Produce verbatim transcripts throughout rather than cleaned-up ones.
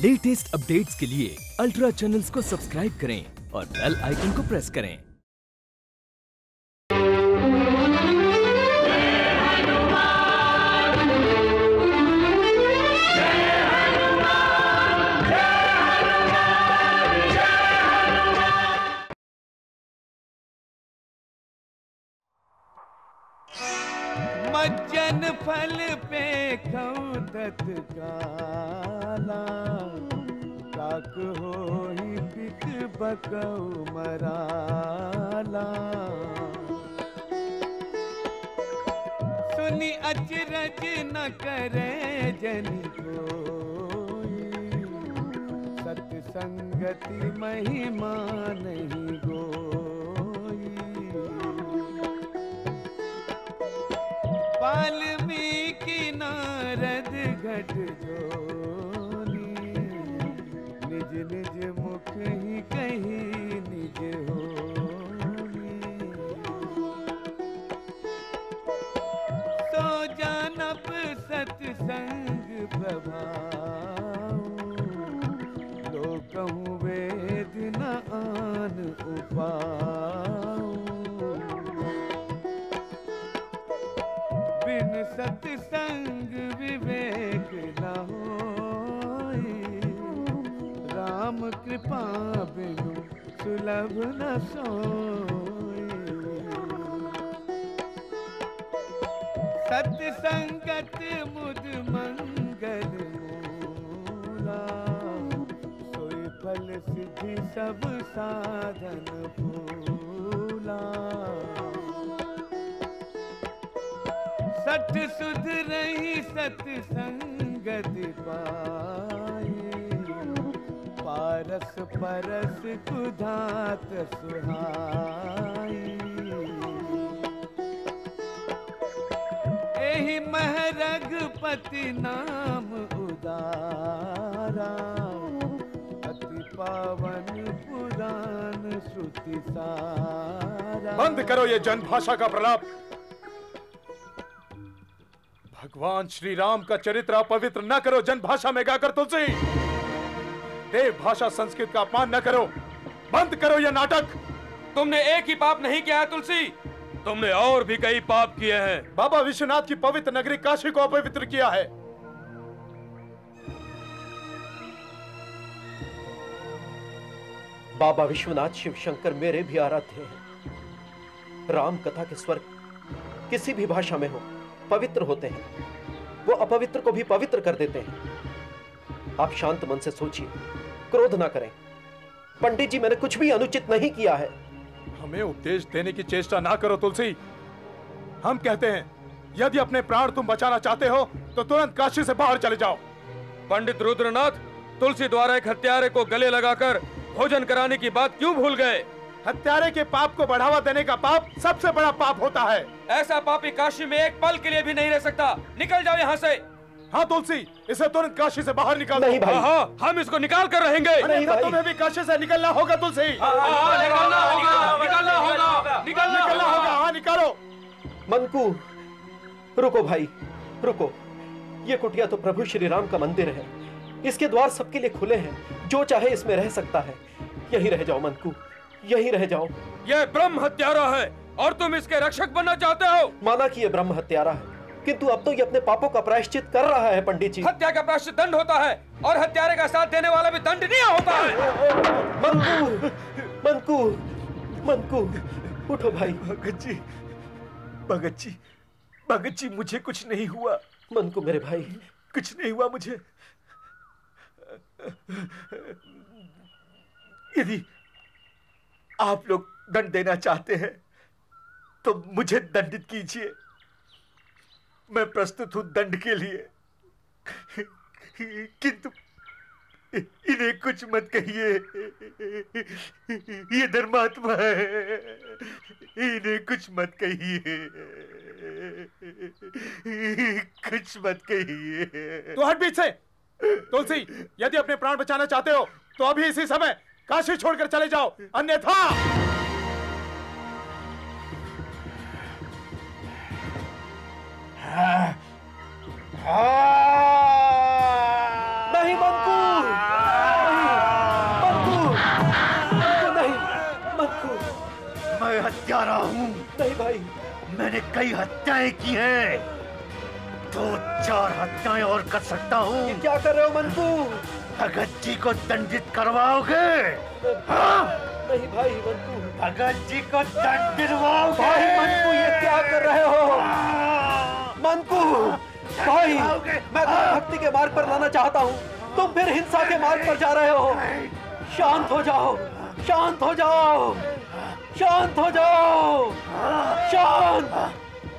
Latest updates के लिए ultra channels को सब्सक्राइब करें और बेल आइकन को प्रेस करें। मज्जन फल पे खौदत काला, काक हो ही पिक बकौ मराला। सुनी अचरज न करे जन कोई, सत्संगति महिमा नहीं गोई। वाल्मीकि नारद घट जोनी, निज निज मुख ही कही निज होनी। सो जानब सत्संग प्रभाव, लोकहु वेद न आन उपाऊ। बिन सत्संग विवेक न होई, राम कृपा बिनु सुलभ न सोई। सत्संगत मुद मंगल मूला, सोई फल सिद्धि सब साधन फूला। सठ सुध रही सत्संगत पाई, पारस परस कुधात सुहाई। एहि महरघपति नाम उदारा, अति पावन पुराण श्रुति सारा। बंद करो ये जन भाषा का प्रलाप। भगवान श्री राम का चरित्र अपवित्र न करो जन भाषा में गाकर तुलसी। देव भाषा संस्कृत का अपमान न करो। बंद करो यह नाटक। तुमने एक ही पाप नहीं किया है तुलसी, तुमने और भी कई पाप किए हैं। बाबा विश्वनाथ की पवित्र नगरी काशी को अपवित्र किया है। बाबा विश्वनाथ शिव शंकर मेरे भी आराध्य हैं। राम कथा के स्वर किसी भी भाषा में हो पवित्र होते हैं, वो अपवित्र को भी पवित्र कर देते हैं। आप शांत मन से सोचिए, क्रोध ना करें। पंडित जी, मैंने कुछ भी अनुचित नहीं किया है। हमें उपदेश देने की चेष्टा ना करो तुलसी। हम कहते हैं यदि अपने प्राण तुम बचाना चाहते हो तो तुरंत काशी से बाहर चले जाओ। पंडित रुद्रनाथ, तुलसी द्वारा एक हत्यारे को गले लगाकर भोजन कराने की बात क्यों भूल गए? हत्यारे के पाप को बढ़ावा देने का पाप सबसे बड़ा पाप होता है। ऐसा पापी काशी में एक पल के लिए भी नहीं रह सकता। निकल जाओ यहाँ से। हाँ तुलसी, इसे तुरंत काशी से बाहर निकाल। नहीं भाई। हाँ, हम इसको निकाल कर रहेंगे। नहीं भाई। तुम्हें भी काशी से निकलना होगा तुलसी। निकलना होगा, निकलना होगा, निकलना होगा। हाँ निकालो। मनकू, रुको भाई, रुको। ये कुटिया तो प्रभु श्री राम का मंदिर है। इसके द्वार सबके लिए खुले हैं। जो चाहे इसमें रह सकता है। यहीं रह जाओ मनकू, यहीं रह जाओ। यह ब्रह्म हत्यारा है और तुम इसके रक्षक बनना चाहते हो। माना कि यह ब्रह्म हत्यारा है, किंतु अब तो ये अपने पापों का प्रायश्चित कर रहा है पंडित जी। हत्या का प्रायश्चित दंड होता है और हत्यारे का साथ देने वाला भी दंडनीय होता है। मनकू, मनकू, मनकू, उठो भाई। भगत जी, भगत जी, भगत जी, मुझे कुछ नहीं हुआ। मनकू मेरे भाई, कुछ नहीं हुआ मुझे। यदि आप लोग दंड देना चाहते हैं तो मुझे दंडित कीजिए। मैं प्रस्तुत हूं दंड के लिए, किंतु इन्हें कुछ मत कहिए। ये धर्मात्मा है, इन्हें कुछ मत कहिए, कुछ मत कहिए। तो हट बीच से। तुलसी, यदि अपने प्राण बचाना चाहते हो तो अभी इसी समय काशी छोड़कर चले जाओ, अन्यथा। नहीं मनकू, मैं हत्यारा हूँ। नहीं भाई, मैंने कई हत्याएं की हैं, दो चार हत्याएं और कर सकता हूँ। ये क्या कर रहे हो मनकू? भगत जी को दंडित करवाओगे? हाँ? नहीं भाई मनकू, भगत जी को दंड दिलवाओगे? भाई मनकू ये क्या कर रहे हो? मनकू भाई, मैं तुम्हें भक्ति के मार्ग पर लाना चाहता हूँ, तुम फिर हिंसा के मार्ग पर जा रहे हो। शांत हो जाओ, शांत हो जाओ, शांत हो जाओ, शांत।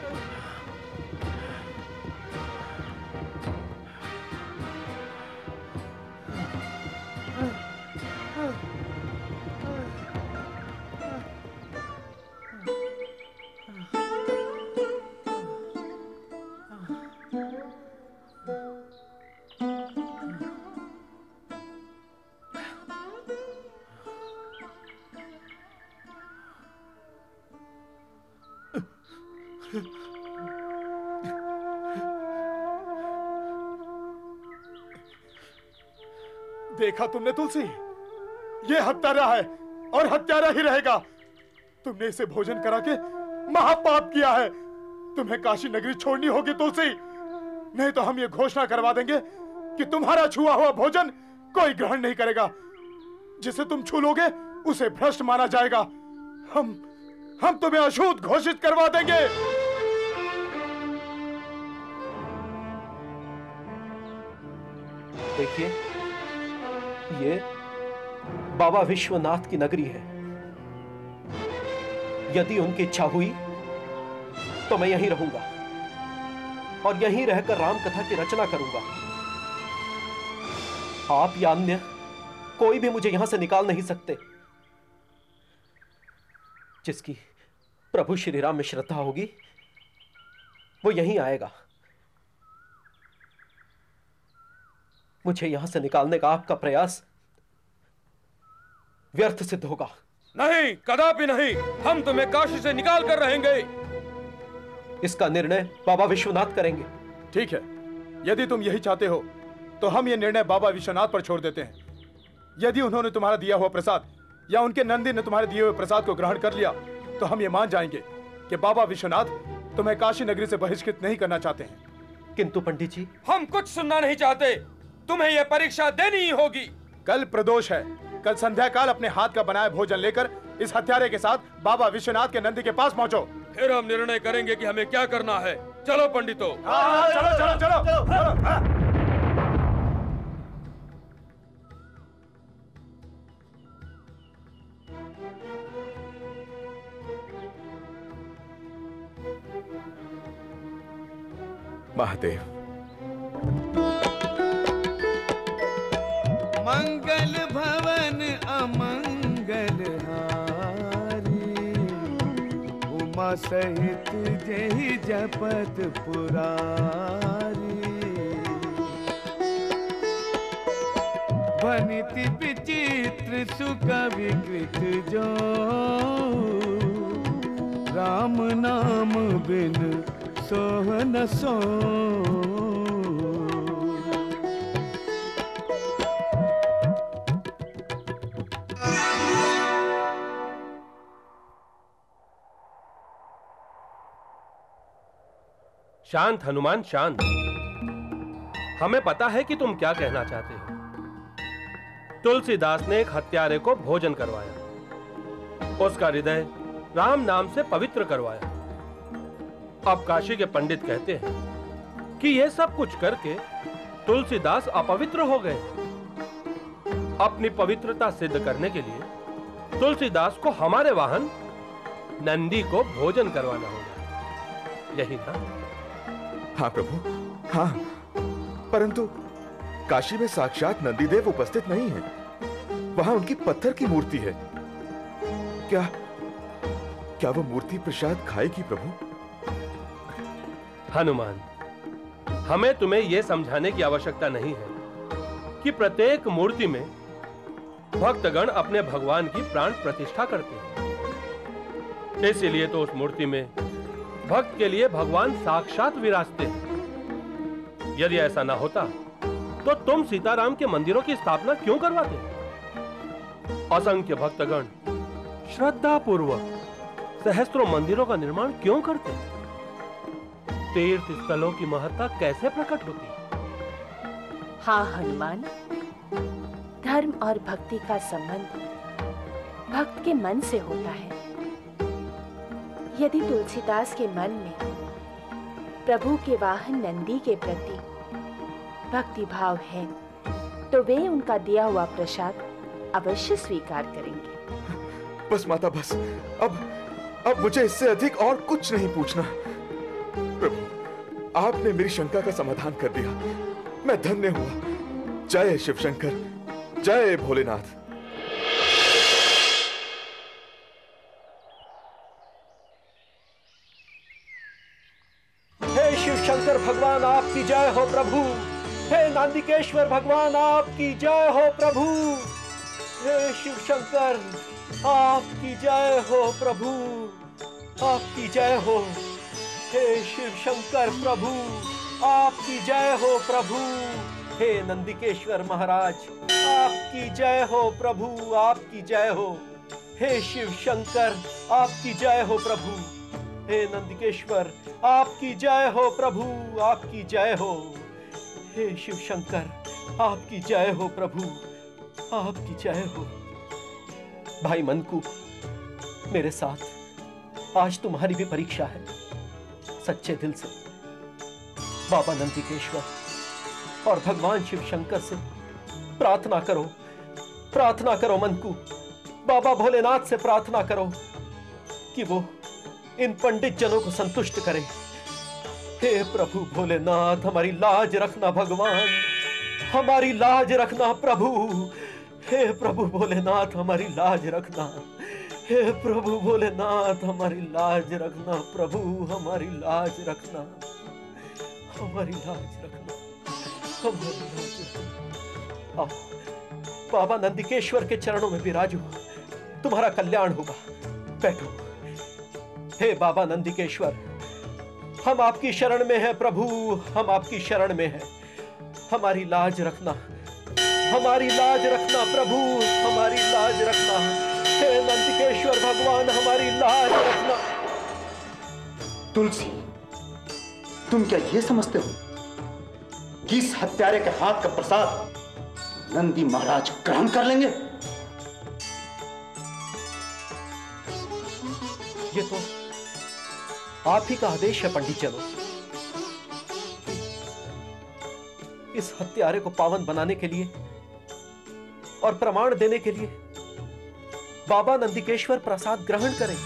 देखा तुमने तुलसी, ये हत्यारा है और हत्यारा ही रहेगा। तुमने इसे भोजन करा के महापाप किया है। तुम्हें काशी नगरी छोड़नी होगी तुलसी, नहीं तो हम ये घोषणा करवा देंगे कि तुम्हारा छुआ हुआ भोजन कोई ग्रहण नहीं करेगा। जिसे तुम छू लोगे उसे भ्रष्ट माना जाएगा। हम हम तुम्हें अशुद्ध घोषित करवा देंगे। देखिए, ये बाबा विश्वनाथ की नगरी है। यदि उनकी इच्छा हुई तो मैं यहीं रहूंगा और यहीं रहकर राम कथा की रचना करूंगा। आप या अन्य कोई भी मुझे यहां से निकाल नहीं सकते। जिसकी प्रभु श्री राम में श्रद्धा होगी वो यहीं आएगा। मुझे यहां से निकालने का आपका प्रयास व्यर्थ सिद्ध होगा। नहीं, कदापि नहीं। हम तुम्हें काशी से निकाल कर रहेंगे। इसका निर्णय बाबा विश्वनाथ करेंगे। ठीक है, यदि तुम यही चाहते हो तो हम ये निर्णय बाबा विश्वनाथ पर छोड़ देते हैं। यदि उन्होंने तुम्हारा दिया हुआ प्रसाद या उनके नंदी ने तुम्हारे दिए हुए प्रसाद को ग्रहण कर लिया तो हम ये मान जाएंगे कि बाबा विश्वनाथ तुम्हें काशी नगरी से बहिष्कृत नहीं करना चाहते हैं। किंतु पंडित जी, हम कुछ सुनना नहीं चाहते। तुम्हें यह परीक्षा देनी ही होगी। कल प्रदोष है। कल संध्या काल अपने हाथ का बनाया भोजन लेकर इस हत्यारे के साथ बाबा विश्वनाथ के नंदी के पास पहुंचो। फिर हम निर्णय करेंगे कि हमें क्या करना है। चलो पंडितों। हाँ, चलो चलो चलो, चलो, हाँ। महादेव, मंगल भवन अमंगल हारी, उमा सहित जहि जपत पुरारी। बनिति विचित्र सुख विकृत जो, राम नाम बिन सोह न सो। शांत हनुमान, शांत। हमें पता है कि तुम क्या कहना चाहते हो। तुलसीदास ने एक हत्यारे को भोजन करवाया, उसका हृदय राम नाम से पवित्र करवाया। अब काशी के पंडित कहते हैं कि यह सब कुछ करके तुलसीदास अपवित्र हो गए। अपनी पवित्रता सिद्ध करने के लिए तुलसीदास को हमारे वाहन नंदी को भोजन करवाना होगा, यही ना? हाँ प्रभु, हाँ, परंतु काशी में साक्षात नंदीदेव उपस्थित नहीं है। वहां उनकी पत्थर की मूर्ति है। क्या क्या वो मूर्ति प्रसाद खाएगी प्रभु? हनुमान, हमें तुम्हें यह समझाने की आवश्यकता नहीं है कि प्रत्येक मूर्ति में भक्तगण अपने भगवान की प्राण प्रतिष्ठा करते हैं। इसीलिए तो उस मूर्ति में भक्त के लिए भगवान साक्षात विराजते हैं। यदि ऐसा ना होता तो तुम सीताराम के मंदिरों की स्थापना क्यों करवाते? असंख्य भक्तगण श्रद्धा पूर्वक सहस्त्रों मंदिरों का निर्माण क्यों करते? तीर्थ स्थलों की महत्ता कैसे प्रकट होती? हाँ हनुमान, धर्म और भक्ति का संबंध भक्त के मन से होता है। यदि तुलसीदास के मन में प्रभु के वाहन नंदी के प्रति भक्ति भाव है तो वे उनका दिया हुआ प्रसाद अवश्य स्वीकार करेंगे। बस माता बस, अब अब मुझे इससे अधिक और कुछ नहीं पूछना। प्रभु, आपने मेरी शंका का समाधान कर दिया, मैं धन्य हुआ। जय शिव शंकर, जय भोलेनाथ। हे शिव शंकर भगवान आपकी जय हो प्रभु। हे नांदिकेश्वर भगवान आपकी जय हो प्रभु। हे शिव शंकर आपकी जय हो प्रभु, आपकी जय हो। हे शिव शंकर प्रभु आपकी जय हो प्रभु। हे नंदिकेश्वर महाराज आपकी जय हो प्रभु, आपकी जय हो। हे शिव शंकर आपकी जय हो प्रभु। हे नंदिकेश्वर आपकी जय हो प्रभु, आपकी जय हो। हे शिव शंकर आपकी जय हो प्रभु, आपकी जय हो। भाई मनकू, मेरे साथ आज तुम्हारी भी परीक्षा है। सच्चे दिल से बाबा नंदिकेश्वर और भगवान शिव शंकर से प्रार्थना करो, प्रार्थना करो मनकू। बाबा भोलेनाथ से प्रार्थना करो कि वो इन पंडित जनों को संतुष्ट करे। हे प्रभु भोलेनाथ, हमारी लाज रखना भगवान, हमारी लाज रखना प्रभु। हे प्रभु भोलेनाथ, हमारी लाज रखना। हे प्रभु भोलेनाथ, हमारी लाज रखना प्रभु, हमारी लाज रखना, हमारी लाज रखना, हमारी लाज रखना। आओ बाबा नंदिकेश्वर के चरणों में विराजो, तुम्हारा कल्याण होगा। बैठो। हे बाबा नंदिकेश्वर, हम आपकी शरण में हैं प्रभु, हम आपकी शरण में हैं। हमारी लाज रखना, हमारी लाज रखना प्रभु, हमारी लाज रखना। हे नंदिकेश्वर भगवान, हमारी लाज रखना। तुलसी, तुम क्या ये समझते हो कि इस हत्यारे के हाथ का प्रसाद नंदी महाराज ग्रहण कर लेंगे? ये तो आप ही का आदेश है पंडित जनों। इस हत्यारे को पावन बनाने के लिए और प्रमाण देने के लिए बाबा नंदिकेश्वर प्रसाद ग्रहण करें।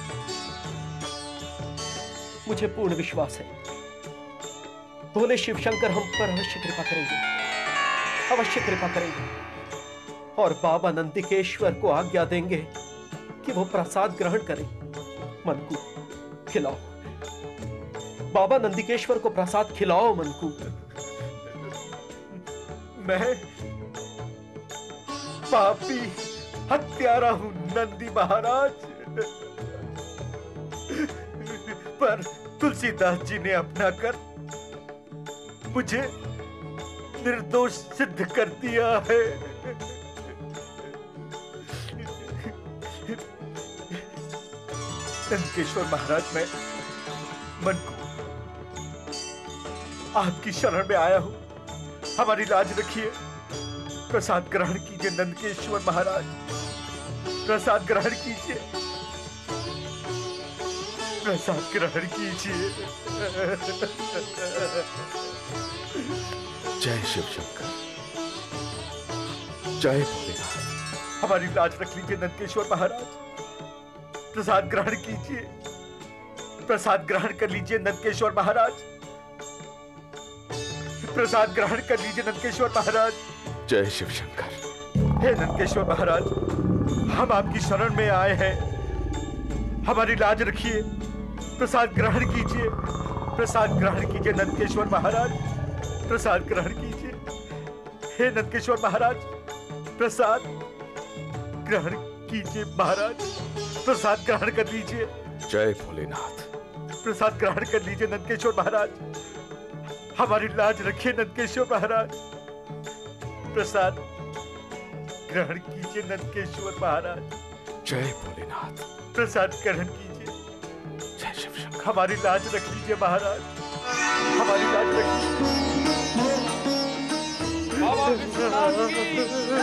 मुझे पूर्ण विश्वास है भोले शिव शंकर हम पर अवश्य कृपा करेंगे, अवश्य कृपा करेंगे और बाबा नंदिकेश्वर को आज्ञा देंगे कि वो प्रसाद ग्रहण करें। मनकू, खिलाओ बाबा नंदिकेश्वर को प्रसाद, खिलाओ मनकू। मैं पापी हत्यारा हूं नंदी महाराज, पर तुलसीदास जी ने अपना कर मुझे निर्दोष सिद्ध कर दिया है। नंदकेश्वर महाराज, मैं मन को आपकी शरण में आया हूं, हमारी लाज रखिए। प्रसाद ग्रहण कीजिए नंदकेश्वर महाराज, प्रसाद ग्रहण कीजिए, प्रसाद ग्रहण कीजिए। जय शिव शंकर, जय भोलेनाथ। हमारी लाज रख लीजिए नंदकेश्वर महाराज, प्रसाद ग्रहण कीजिए, प्रसाद ग्रहण कर लीजिए नंदकेश्वर महाराज, प्रसाद ग्रहण कर लीजिए नंदकेश्वर महाराज। जय शिव शंकर। हे नंदकेश्वर महाराज, हम आपकी शरण में आए हैं, हमारी लाज रखिए, प्रसाद ग्रहण कीजिए, प्रसाद ग्रहण कीजिए नंदकेश्वर महाराज, प्रसाद ग्रहण कीजिए। हे नंदकेश्वर महाराज, प्रसाद ग्रहण कीजिए महाराज, प्रसाद ग्रहण कर लीजिए। जय भोलेनाथ। प्रसाद ग्रहण कर लीजिए नंदकेश्वर महाराज, हमारी लाज रखिए नंदकेश्वर महाराज, प्रसाद ग्रहण कीजिए नंदकेश्वर महाराज। जय भोलेनाथ। प्रसाद ग्रहण कीजिए, हमारी लाज रख लीजिए महाराज, हमारी लाज रख लीजिए। बाबा विश्वनाथ की,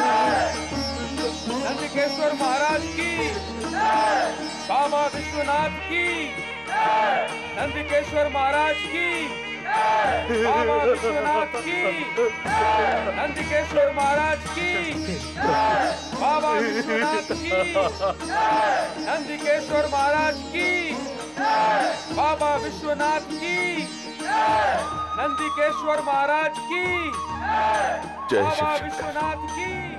नंदिकेश्वर महाराज की, बाबा विश्वनाथ की, नंदिकेश्वर महाराज की, बाबा विश्वनाथ की, नंदिकेश्वर महाराज की, बाबा विश्वनाथ की, नंदिकेश्वर महाराज की, बाबा विश्वनाथ की, नंदिकेश्वर महाराज की, जय बाबा शिव शंकर। विश्वनाथ की।